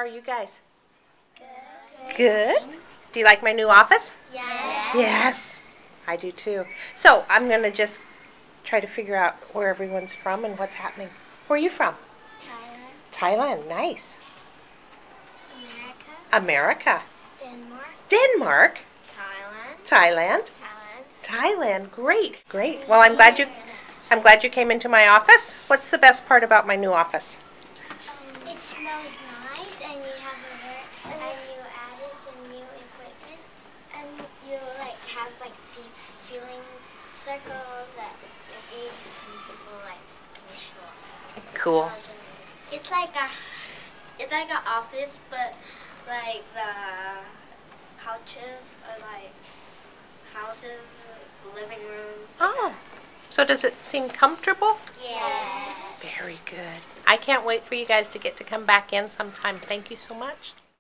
How are you guys? Good. Good. Do you like my new office? Yes. Yes. I do too. So I'm going to just try to figure out where everyone's from and what's happening. Where are you from? Thailand. Thailand. Nice. America. America. Denmark. Denmark. Thailand. Thailand. Thailand. Thailand. Great. Great. Well, I'm glad you came into my office. What's the best part about my new office? It smells nice, and you have and you added some new equipment, and you have these filling circles that makes people commercial. Cool. It's like an office, but the couches are like houses, living rooms. Oh. So does it seem comfortable? Yes. Very good. I can't wait for you guys to get to come back in sometime. Thank you so much.